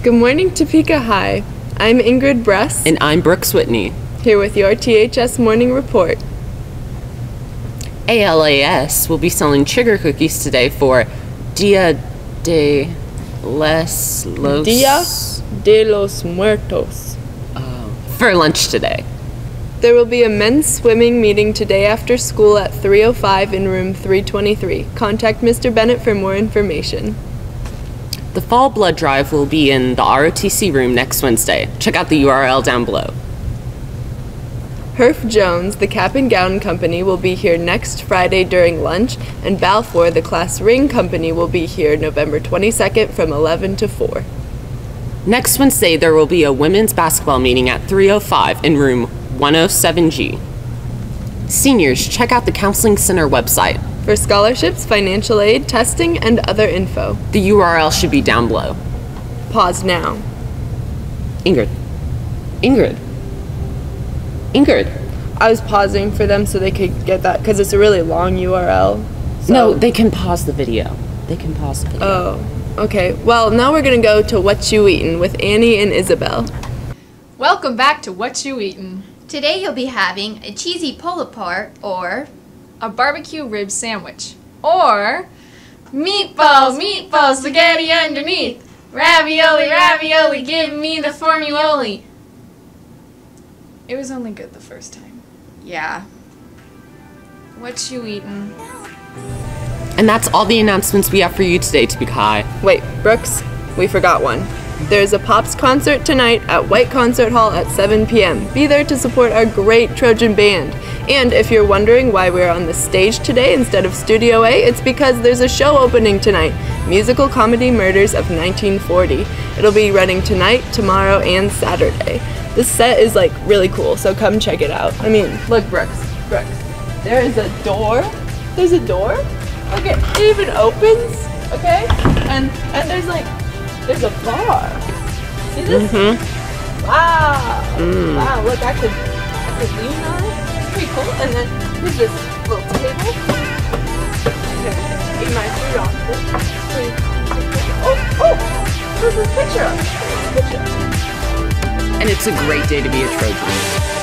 Good morning, Topeka High. I'm Ingrid Bress. And I'm Brooks Whitney. Here with your THS Morning Report. ALAS will be selling sugar cookies today for Dia de los Muertos. For lunch today. There will be a men's swimming meeting today after school at 3:05 in room 323. Contact Mr. Bennett for more information. The fall blood drive will be in the ROTC room next Wednesday. Check out the URL down below. Herff Jones, the cap and gown company, will be here next Friday during lunch, and Balfour, the class ring company, will be here November 22nd from 11 to 4. Next Wednesday, there will be a women's basketball meeting at 3:05 in room 107G. Seniors, check out the Counseling Center website for scholarships, financial aid, testing, and other info. The URL should be down below. Pause now. Ingrid. I was pausing for them so they could get that, because it's a really long URL. So. No, they can pause the video. Oh, okay. Well, now we're going to go to What You Eatin' with Annie and Isabel. Welcome back to What You Eatin'. Today you'll be having a cheesy pull apart or a barbecue rib sandwich, or meatballs, spaghetti underneath, ravioli, give me the formuoli. It was only good the first time. Yeah. What you eatin'? And that's all the announcements we have for you today, Topeka High. Wait, Brooks, we forgot one. There's a Pops concert tonight at White Concert Hall at 7 p.m. Be there to support our great Trojan band. And if you're wondering why we're on the stage today instead of Studio A, it's because there's a show opening tonight, Musical Comedy Murders of 1940. It'll be running tonight, tomorrow, and Saturday. This set is like really cool, so come check it out. I mean, look, Brooks, there is a door. There's a door. Look, it even opens, okay? And there's a bar. See this? Wow. Wow, look, I could lean on it. It's pretty cool. And then there's this little table. Okay, eat my food off this. Oh, there's this picture. And it's a great day to be a Trojan.